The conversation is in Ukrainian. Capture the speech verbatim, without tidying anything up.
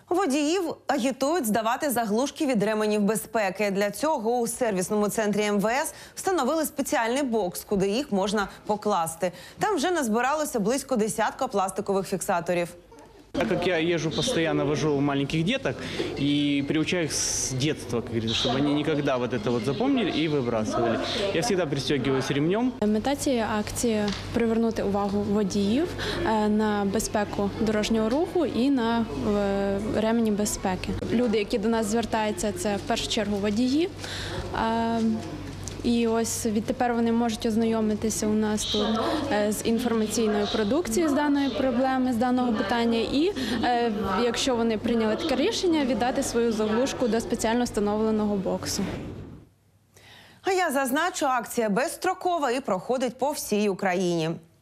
Водіїв агітують здавати заглушки від ременів безпеки. Для цього у сервісному центрі ем ве ес встановили спеціальний бокс, куди їх можна покласти. Там вже назбиралося близько десятка пластикових фіксаторів. Так как я езжу постоянно, вожу маленьких деток и приучаю их с детства, как говорится, чтобы они никогда вот это вот запомнили и выбрасывали. Я всегда пристегиваюсь ремнем. Мета цієї акції – привернути увагу водіїв на безпеку дорожнього руху і на ремені безпеки. Люди, які до нас звертаються, це в першу чергу водії. І ось відтепер вони можуть ознайомитися у нас тут з інформаційною продукцією з даної проблеми, з даного питання. І якщо вони прийняли таке рішення, віддати свою заглушку до спеціально встановленого боксу. А я зазначу, акція безстрокова і проходить по всій Україні.